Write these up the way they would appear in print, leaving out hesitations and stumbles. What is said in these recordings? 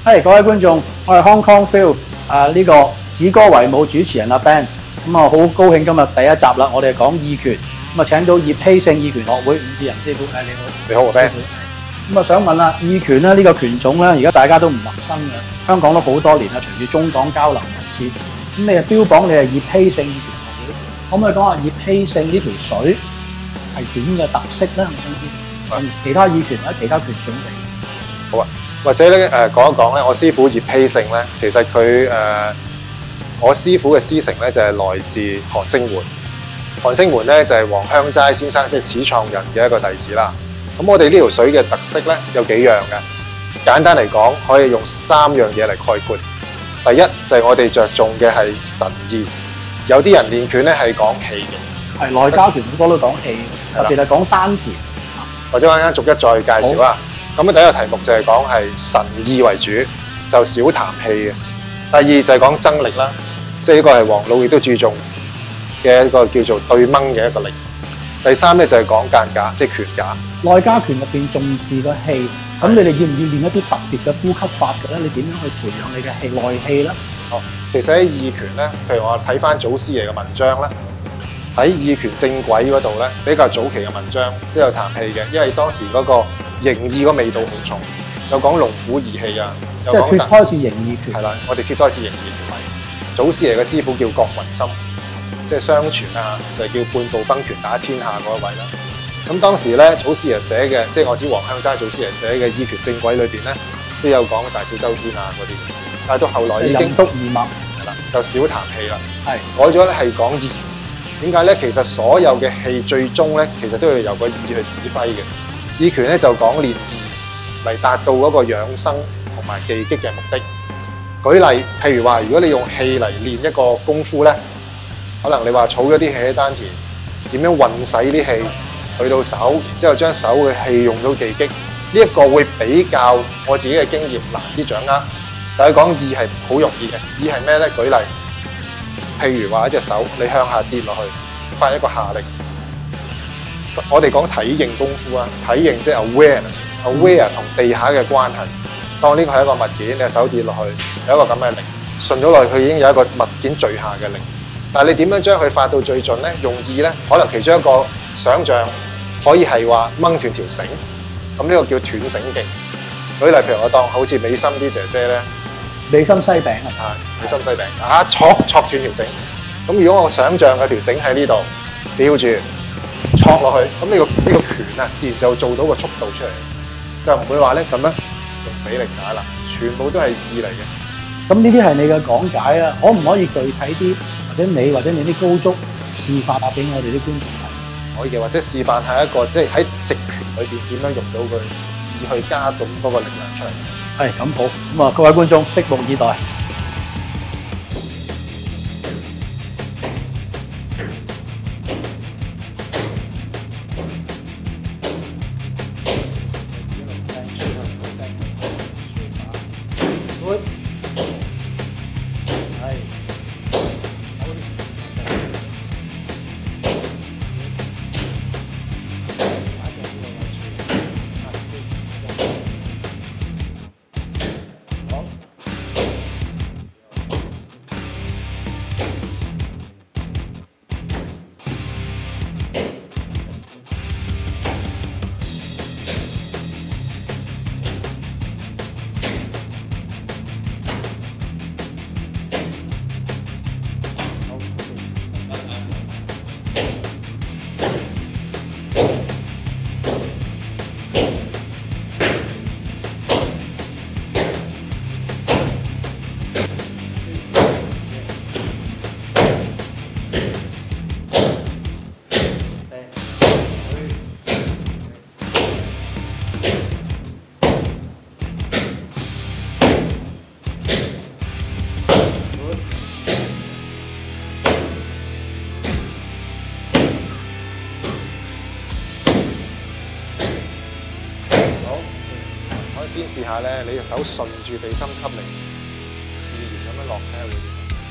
各位觀眾，我係 Hong Kong Phil 呢個子歌為舞主持人阿 Ben， 咁啊好高興今日第一集啦，我哋講意拳，咁啊請到葉希勝意拳學會伍志仁師傅，你好。 你好，阿 Ben。 咁啊想問啦，意拳咧呢個拳種咧，而家大家都唔陌生嘅，香港都好多年啦，隨住中港交流密切，咁你係標榜你係葉希勝意拳學會，可唔可以講下葉希勝呢條水係點嘅特色咧？我想知，同其他意拳或者其他拳種比。 好啊。或者咧講一講咧，我師傅葉希勝咧，其實佢我師傅嘅師承咧就係來自韓星門。韓星門咧就係黃香齋先生即係始創人嘅一個弟子啦。咁我哋呢條水嘅特色咧有幾樣嘅，簡單嚟講可以用3樣嘢嚟概括。第一就係我哋着重嘅係神意，有啲人練拳咧係講氣嘅， 係內家拳好多都講氣，特別係講丹田。 或者我啱啱逐一再介紹啦。咁第一個題目就係講係神意為主，就少談氣嘅。第二就係講增力啦，即係呢個係黃老亦都注重嘅一個叫做對掹嘅一個力。第三咧就係講間架，即係拳架。 內家拳入邊重視個氣，咁你哋要唔要練一啲特別嘅呼吸法嘅咧？你點樣去培養你嘅氣內氣咧？ 哦，其實喺意拳咧，譬如我睇翻祖師爺嘅文章咧，喺意拳正軌嗰度咧，比較早期嘅文章都有談氣嘅，因為當時嗰個形意嗰味道好重，有講龍虎義氣啊， 即係脫胎自形意拳。 係啦，我哋脫胎自形意拳嚟。祖師爺嘅師傅叫郭雲深，即係相傳啊，就係叫半步崩拳打天下嗰一位啦。咁當時咧，祖師爺寫嘅，即係我指黃香齋祖師爺寫嘅《意拳正軌》裏邊咧，都有講大小周天啊嗰啲。但係到後來已經任督二脈係啦，就少談氣啦， 係改咗咧係講意。點解咧？其實所有嘅氣最終咧，其實都要由個意去指揮嘅。意拳咧就講練意嚟達到嗰個養生同埋技擊嘅目的。舉例，譬如話，如果你用氣嚟練一個功夫咧，可能你話儲咗啲氣喺丹田，點樣運使啲氣去到手，然之後將手嘅氣用到技擊，呢一個會比較我自己嘅經驗難啲掌握。但係講意係好容易嘅，意係咩咧？舉例，譬如話一隻手你向下跌落去，發一個下力。我哋講體認功夫啊，體認即係 awareness，aware 同地下嘅關係。當呢個係一個物件，你嘅手跌落去，有一個咁嘅力，順咗落去，佢已經有一個物件墜下嘅力。但係你點樣將佢發到最盡咧？用意咧，可能其中一個想像可以係話掹斷條繩，咁呢個叫斷繩技。舉例，譬如我當好似美心啲姐姐咧， 美心西餅啊，美心西餅啊，戳斷條繩。咁如果我想像嗰條繩喺呢度吊住，戳落去，咁呢個拳啊，自然就做到個速度出嚟，就唔會話咧咁樣用死力打啦，全部都係意嚟嘅。 咁呢啲係你嘅講解啊，可唔可以具體啲，或者你啲高足示範下俾我哋啲觀眾睇？ 可以嘅，或者示範下一個即係喺直拳裏邊點樣用到佢意去加動嗰個力量出嚟。 係咁好，咁啊各位觀眾拭目以待。 先試下咧，你隻手順住地心吸力，自然咁樣落睇下會點。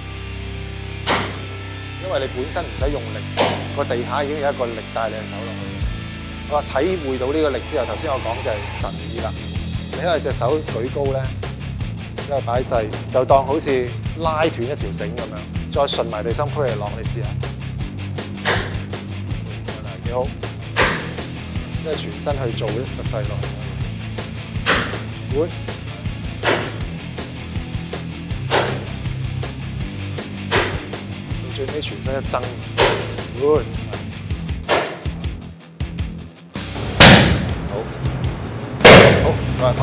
因為你本身唔使用力，個地下已經有一個力帶你隻手落去。我話體會到呢個力之後，頭先我講就係神意啦。你睇下隻手舉高咧， 之後擺細，就當好似拉斷一條繩咁樣，再順埋地心推嚟落，你試下，幾好，即係全身去做一個細落去，會。最尾全身一爭，好，好，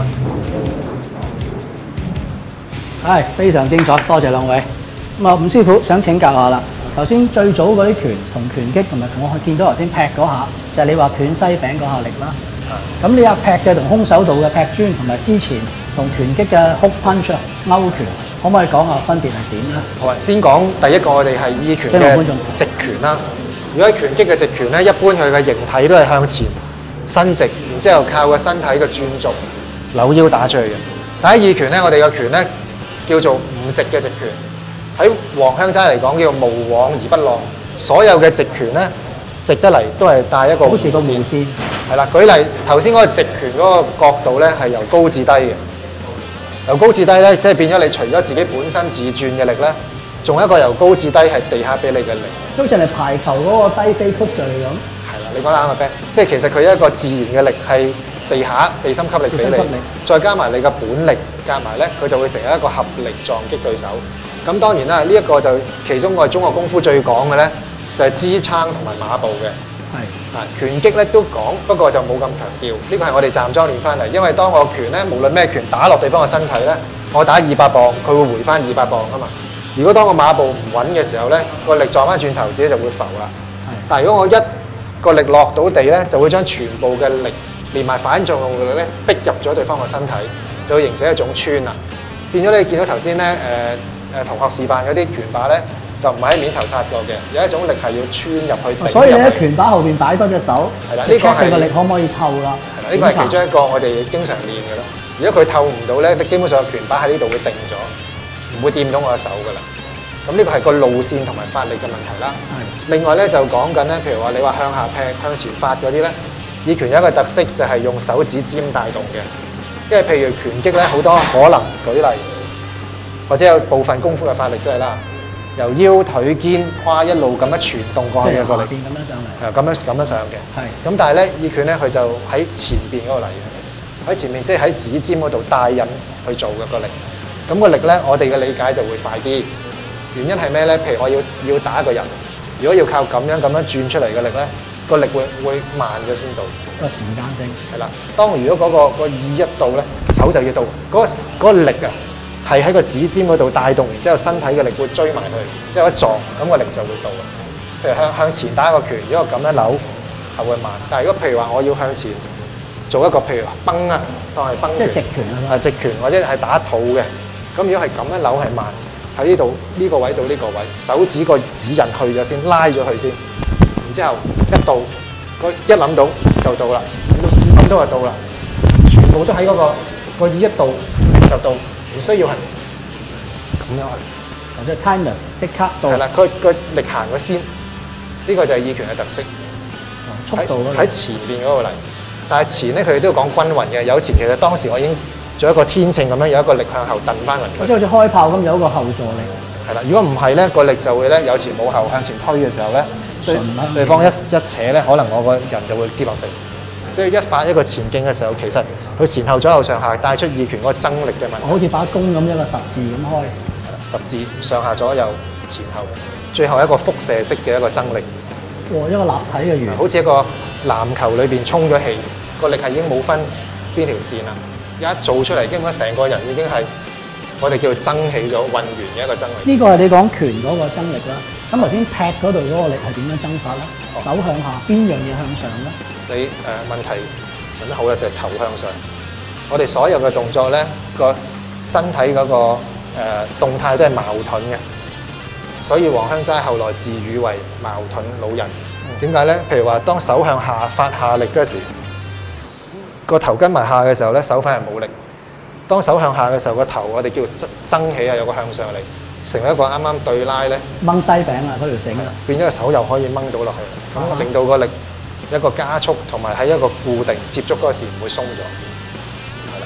係非常精彩，多謝兩位。咁啊，伍師傅想請教下啦。頭先最早嗰啲拳同拳擊，同埋我見到頭先劈嗰下，就係你話斷西餅嗰下力啦。咁你有劈嘅同空手道嘅劈磚，同埋之前同拳擊嘅 hook punch 勾拳。可唔可以講下分別係點咧？ 好啊，先講第一個，我哋係意拳嘅直拳啦。如果喺拳擊嘅直拳咧，一般佢嘅形體都係向前伸直，然之後靠個身體嘅轉軸扭腰打出去嘅。但喺意拳咧，我哋嘅拳咧叫做唔直嘅直拳。喺黃香齋嚟講叫做無往而不浪。所有嘅直拳咧，直得嚟都係帶一個好似個弧線。 係啦，舉例頭先嗰個直拳嗰個角度咧係由高至低嘅。由高至低咧，即係變咗你除咗自己本身自轉嘅力咧，仲有一個由高至低係地下俾你嘅力。好似你排球嗰個低飛曲就係咁。係啦，你講得啱啊 Ben。即係其實佢一個自然嘅力係地下地心吸力俾你，再加埋你嘅本力夾埋咧，佢就會成為一個合力撞擊對手。咁當然啦，呢一個就其中我哋中國功夫最講嘅咧，就係支撐同埋馬步嘅。係啊，拳擊咧都講，不過就冇咁強調。呢個係我哋站樁練翻嚟，因為當我拳咧，無論咩拳打落對方嘅身體咧，我打200磅，佢會回翻200磅啊嘛。如果當我馬步唔穩嘅時候咧，個力撞翻轉頭，自己就會浮啦。但係如果我一個力落到地咧，就會將全部嘅力連埋反作用力咧，逼入咗對方嘅身體，就會形成一種穿啦。變咗你見到頭先咧同學示範嗰啲拳靶咧。就唔係喺面頭擦過嘅，有一種力係要穿入去。 所以你喺拳靶後邊擺多隻手， 係啦， 呢個係個力可唔可以透啦？ 係啦，呢個係其中一個我哋經常練嘅啦。如果佢透唔到咧，基本上拳靶喺呢度會定咗，唔會掂到我嘅手噶啦。咁呢個係個路線同埋發力嘅問題啦。另外咧就講緊咧，譬如話你話向下劈、向前發嗰啲咧，意拳有一個特色就係用手指尖帶動嘅。因為譬如拳擊咧，好多可能舉例，或者有部分功夫嘅發力都係啦。由腰腿肩胯一路咁樣傳動過去嘅個力， 邊咁樣上嚟， 咁樣上嘅。係。咁但係咧，意拳咧佢就喺前邊嗰度嚟嘅，喺前面即係喺指尖嗰度帶引去做嘅個力。咁個力咧，我哋嘅理解就會快啲。原因係咩咧？譬如我要打一個人，如果要靠咁樣轉出嚟嘅力咧，個力會慢咗先到。 個時間性係啦。當如果個意一到咧，手就要到。嗰個力啊！係喺個指尖嗰度帶動，然之後身體嘅力會追埋去，之後一撞，咁個力就會到啦。譬如向前打一個拳，如果咁樣扭係會慢，但係如果譬如話我要向前做一個譬如話崩啊，當係崩拳，即係直拳啊，直拳或者係打肚嘅，咁如果係咁樣扭係慢，喺呢度呢個位到呢個位，手指個指引去咗先，拉咗佢先，然之後一到一諗到就到啦，諗到就到啦，全部都喺嗰個意一到就到。唔需要係咁樣去， 或者 timeless 即刻到。 係啦，佢力行咗先，呢個就係意拳嘅特色。 速度喺前邊嗰個嚟，但係前咧佢哋都要講均勻嘅。有前其實當時我已經做一個天秤咁樣，有一個力向後蹬翻勻。 即係好似開炮咁有一個後助力。 係啦，如果唔係咧，個力就會咧有前冇後向前推嘅時候咧，對方一扯咧，可能我個人就會跌落地。所以一發一個前進嘅時候，其實佢前後左右上下帶出意拳嗰個增力嘅問題。 好似把弓咁一個十字咁開。 係啦，十字上下左右前後，最後一個輻射式嘅一個增力。 一個立體嘅圓。 好似一個籃球裏邊充咗氣，個力係已經冇分邊條線啦。一做出嚟，基本上成個人已經係我哋叫做增起咗、運完嘅一個增力。 呢個係你講拳嗰個增力啦。咁頭先劈嗰度嗰個力係點樣增法咧？手向下，邊樣嘢向上咧？ 你問題問得好啦，就係頭向上。我哋所有嘅動作咧，個身體嗰個動態都係矛盾嘅，所以黃香齋後來自喻為矛盾老人。點解咧？譬如話，當手向下發下力嗰時，個頭跟埋下嘅時候咧，手反而冇力。當手向下嘅時候，個頭我哋叫增起啊，有個向上力，成為一個啱啱對拉咧。 掹西餅啊，嗰條繩啊， 變咗個手又可以掹到落去，咁令到個力一個加速同埋喺一個固定接觸嗰時唔會鬆咗，係啦。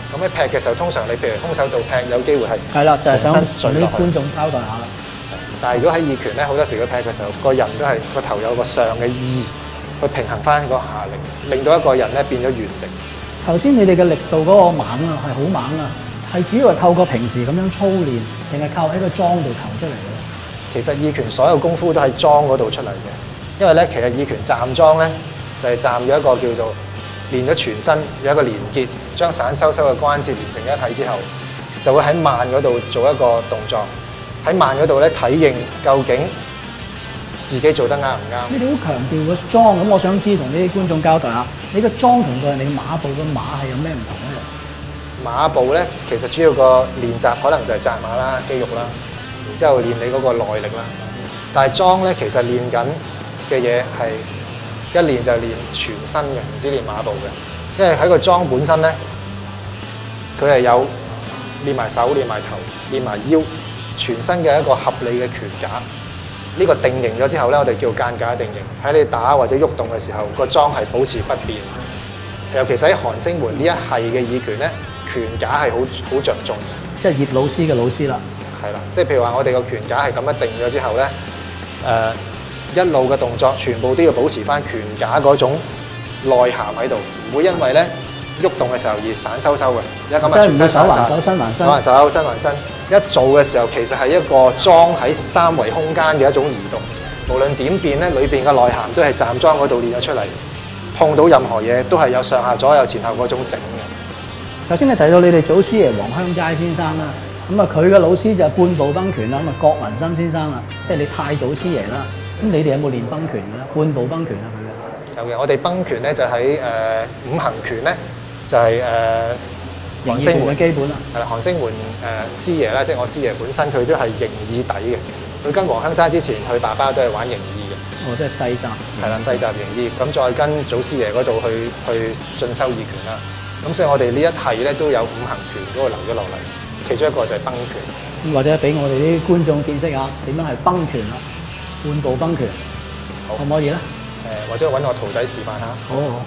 咁喺劈嘅時候，通常你譬如空手道劈，有機會係啦，就係想重同啲新墜落去。 觀眾交代下啦。 但係如果喺意拳咧，好多時佢劈嘅時候，個人都係個頭有個上嘅意去平衡翻個下力，令到一個人咧變咗圓直。 頭先你哋嘅力度嗰個猛啊，係好猛啊，係主要係透過平時咁樣操練，定係靠喺個莊度求出嚟嘅？ 其實意拳所有功夫都喺莊嗰度出嚟嘅，因為咧其實意拳站莊咧就係站咗一個叫做練咗全身有一個連結，將散收嘅關節連成一體之後，就會喺慢嗰度做一個動作。喺慢嗰度咧體認究竟自己做得啱唔啱。 你哋好強調個莊，咁我想知同啲觀眾交代下，你個莊同個人哋馬步嘅馬係有咩唔同咧？ 馬步咧其實主要個練習可能就係紮馬啦、肌肉啦，然之後練你嗰個耐力啦。但係莊咧其實練緊嘅嘢係一練就練全身嘅，唔止練馬步嘅。因為喺個莊本身咧，佢係有練埋手、練埋頭、練埋腰，全身嘅一個合理嘅拳架。呢個定型咗之後咧，我哋叫間架定型。喺你打或者喐動嘅時候，個莊係保持不變。尤其是喺韓星門呢一系嘅意拳咧，拳架係好着重嘅。 即係葉老師嘅老師啦。 係啦，即係譬如話我哋個拳架係咁樣定咗之後咧，一路嘅動作全部都要保持翻拳架嗰種內涵喺度，唔會因為咧喐動嘅時候而散收嘅。而家咁啊，全身散晒， 手還手， 手還手，身還身。一做嘅時候，其實係一個莊喺三維空間嘅一種移動。無論點變咧，裏邊嘅內涵都係站莊嗰度練咗出嚟。碰到任何嘢都係有上下左右前後嗰種整嘅。 頭先你提到你哋祖師爺黃香齋先生啦，咁啊佢嘅老師就係半步崩拳啦，咁啊郭文森先生啦，即係你太祖師爺啦。咁你哋有冇練崩拳嘅咧？半步崩拳啊佢嘅。 有嘅，我哋崩拳咧就喺五行拳咧就係韓星門嘅基本啦。 係啦，韓星門師爺啦，即係我師爺本身佢都係形意底嘅。佢跟黃香齋之前，佢爸爸都係玩形意嘅。 哦，即係西集。 係啦，西集形意，咁再跟祖師爺嗰度去進修意拳啦。咁所以我哋呢一系咧都有五行拳嗰個留咗落嚟，其中一個就係崩拳。 咁或者俾我哋啲觀眾見識下點樣係崩拳啦，半步崩拳，可唔可以咧？ 或者揾我徒弟示範下。 好好。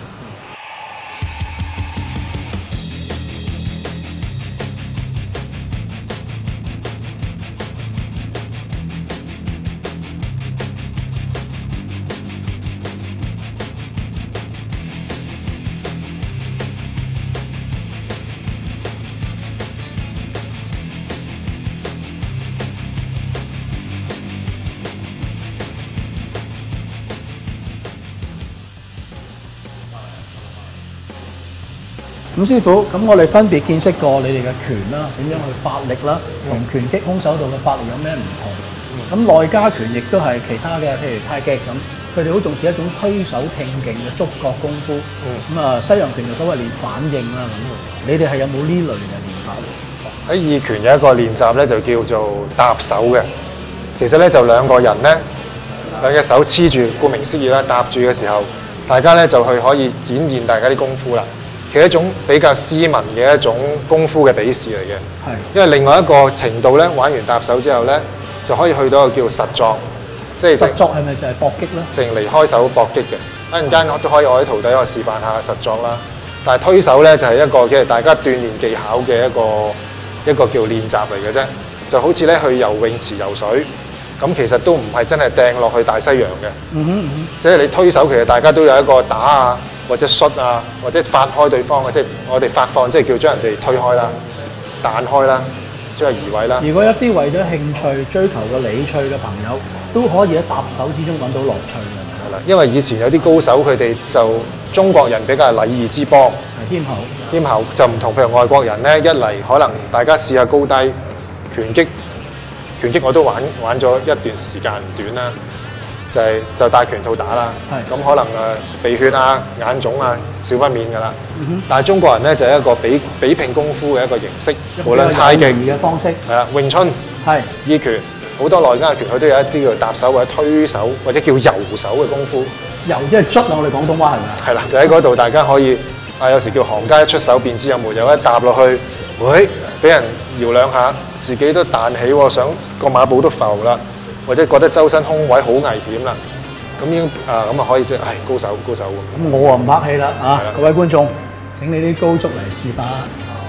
咁師傅，咁我哋分別見識過你哋嘅拳啦，點樣去發力啦，同拳擊空手道嘅發力有咩唔同？咁內家拳亦都係其他嘅，譬如太極咁，佢哋好重視一種推手拼勁嘅觸覺功夫。咁啊，西洋拳就所謂練反應啦咁。你哋係有冇呢類嘅練法？ 喺意拳有一個練習咧，就叫做搭手嘅。其實咧就兩個人咧，兩隻手黐住，顧名思義啦，搭住嘅時候，大家咧就去可以展現大家啲功夫啦。其實一種比較斯文嘅一種功夫嘅比試嚟嘅。係。因為另外一個程度咧，玩完搭手之後咧，就可以去到一個叫實作，即係實作係咪就係搏擊咧？ 淨離開手搏擊嘅。一陣間都可以我啲徒弟我示範下實作啦。但係推手咧就係一個嘅大家鍛鍊技巧嘅一個叫練習嚟嘅啫。就好似咧去游泳池游水，咁其實都唔係真係掟落去大西洋嘅。即係你推手其實大家都有一個打啊，或者摔啊，或者發開對方嘅，即係我哋發放，即係叫將人哋推開啦、彈開啦，將佢移位啦。 如果一啲為咗興趣追求個理趣嘅朋友，都可以喺搭手之中揾到樂趣嘅。 係啦，因為以前有啲高手佢哋就中國人比較禮儀之邦， 係謙厚就唔同，譬如外國人咧，一嚟可能大家試下高低拳擊我都玩咗一段時間唔短啦。就戴拳套打啦，咁可能鼻血啊、眼腫啊少不免㗎啦。但係中國人咧就係一個比拼功夫嘅一個形式，無論太極嘅方式， 係啦，詠春、意拳好多內家拳，佢都有一啲叫搭手或者推手或者叫游手嘅功夫。 游即係捽啊！我哋廣東話係咪？ 係啦，就喺嗰度大家可以有時叫行家一出手便知有冇，有一搭落去，俾人搖兩下，自己都彈起喎，想個馬步都浮啦。或者覺得周身空位好危險啦，咁已經咁啊可以即係高手喎。 咁我啊唔客氣啦各位觀眾，請你啲高足嚟示範啦。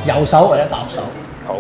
右手或者搭手。 好。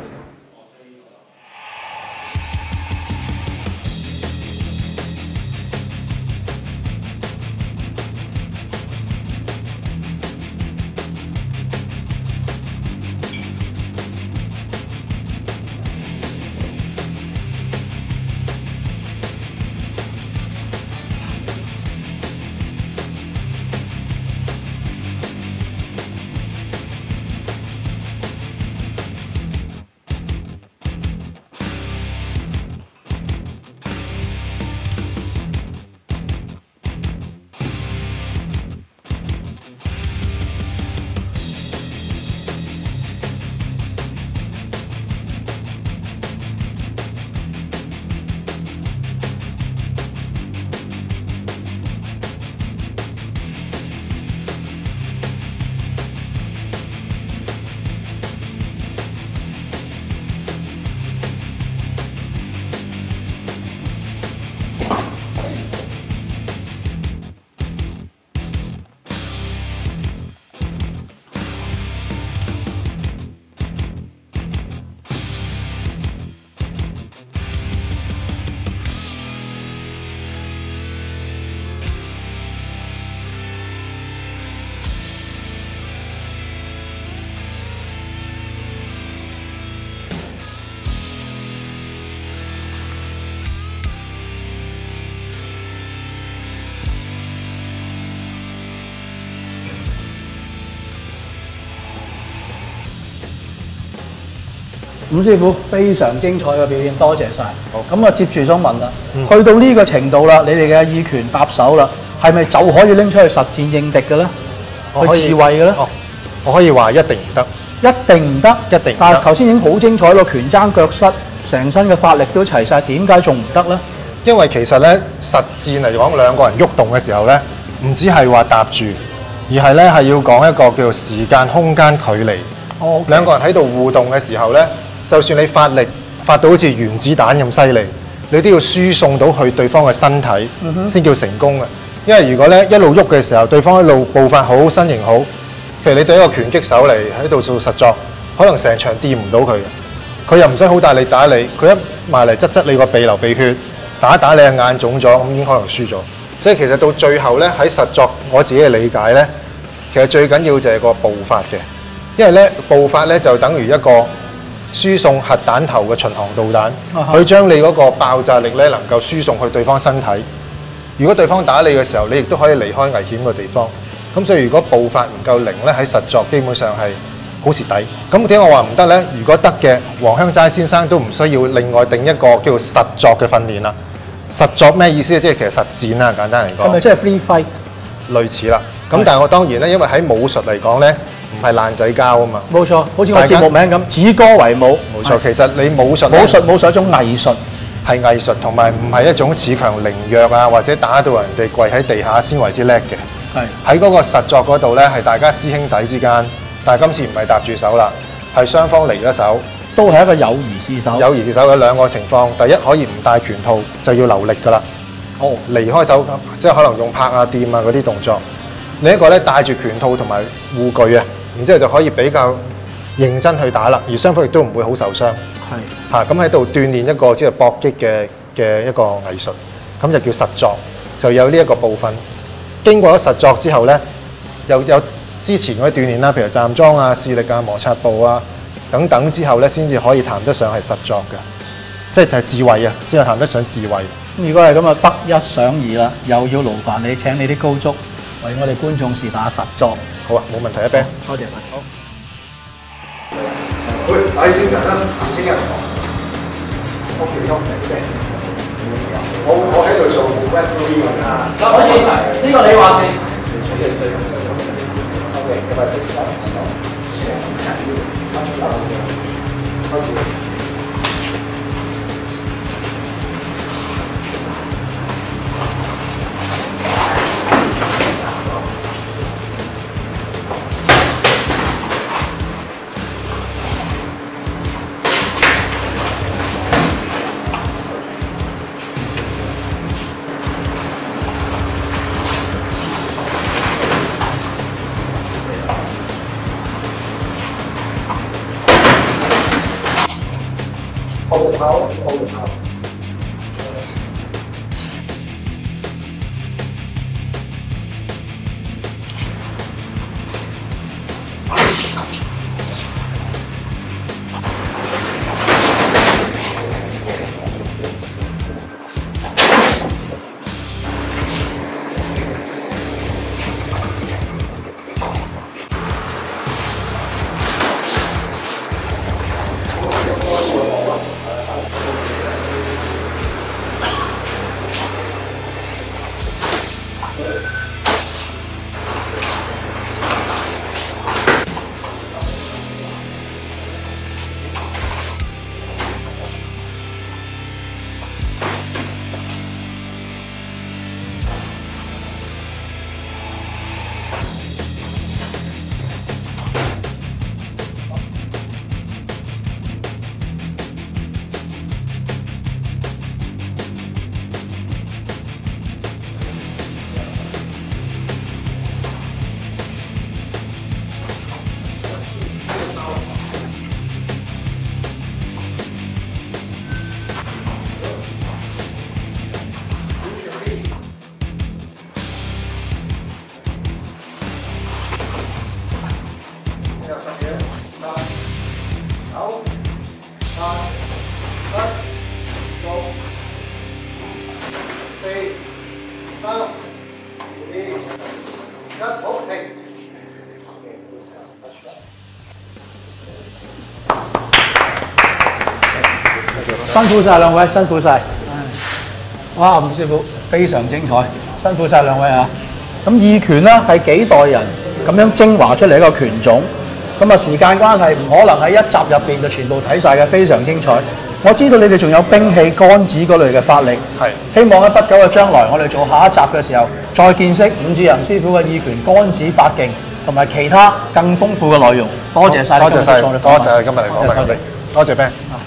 伍師傅非常精彩嘅表現，多謝晒。 好， 咁啊，接住想問啦，去到呢個程度啦，你哋嘅意拳搭手啦，係咪就可以拎出去實戰應敵嘅咧？去自衛嘅咧？ 哦，我可以話一定唔得， 一定唔得， 一定唔得。 但係頭先已經好精彩咯，拳爭腳失，成身嘅法力都齊晒，點解仲唔得咧？ 因為其實咧實戰嚟講，兩個人喐動嘅時候咧，唔止係話搭住，而係咧係要講一個叫做時間、空間、距離。 哦， 兩個人喺度互動嘅時候咧，就算你發力發到好似原子彈咁犀利，你都要輸送到去對方嘅身體先叫成功嘅。因為如果咧一路喐嘅時候，對方一路步伐好、身形好，譬如你對一個拳擊手嚟喺度做實作，可能成場掂唔到佢嘅，佢又唔使好大力打你，佢一埋嚟側你個鼻流鼻血，打你嘅眼腫咗，咁已經可能輸咗。所以其實到最後咧喺實作，我自己嘅理解咧，其實最緊要就係個步伐嘅，因為咧步伐咧就等於一個輸送核彈頭嘅巡航導彈，佢將你嗰個爆炸力咧能夠輸送去對方身體。如果對方打你嘅時候，你亦都可以離開危險嘅地方。咁所以如果步伐唔夠靈咧，喺實作基本上係好蝕底。咁點解我話唔得咧？如果得嘅，黃香齋先生都唔需要另外定一個叫做實作嘅訓練啦。實作咩意思？即係其實實戰啦，簡單嚟講。 係咪即係 free fight？ 類似啦。咁但係我當然咧，因為喺武術嚟講咧，唔係爛仔交啊嘛。 冇錯，好似我節目名咁，止戈為武。 冇錯，其實你武術係一種藝術。 係藝術，同埋唔係一種恃強凌弱啊，或者打到人哋跪喺地下先為之叻嘅。 係喺嗰個實作嗰度咧，係大家師兄弟之間，但係今次唔係搭住手啦，係雙方離咗手， 都係一個友誼試手。 友誼試手有兩個情況，第一可以唔帶拳套就要留力㗎啦。 哦， 離開手即係可能用拍啊、掂啊嗰啲動作。另一個咧帶住拳套同埋護具啊，然之後就可以比較認真去打啦，而雙方亦都唔會好受傷。係嚇，咁喺度鍛鍊一個即係搏擊嘅一個藝術，咁就叫實作，就有呢一個部分。經過咗實作之後咧，又有之前嗰啲鍛鍊啦，譬如站樁啊、視力啊、摩擦步啊等等之後咧，先至可以談得上係實作嘅，即係就係智慧啊，先係談得上智慧。 如果係咁啊，得一想二啦，又要勞煩你請你啲高足為我哋觀眾試打實作。 好啊，冇問題啊 ，Ben。 多謝。好。 喂，打起精神啦，行先一堂。我其中嚟嘅，我喺度做 referee 㗎。 可以，呢個你話事。 OK，咁咪6 stop。開始。 後頭，後頭。辛苦晒兩位，辛苦晒。哇，吳師傅非常精彩，辛苦晒兩位啊！咁意拳咧係幾代人咁樣精華出嚟一個拳種，咁啊時間關係唔可能喺一集入邊就全部睇晒嘅，非常精彩。我知道你哋仲有兵器、桿子嗰類嘅法力，希望喺不久嘅將來，我哋做下一集嘅時候，再見識伍志陽師傅嘅意拳、桿子法勁同埋其他更豐富嘅內容。多謝晒， 多謝晒，多謝今日嚟訪問我哋，多謝 Ben。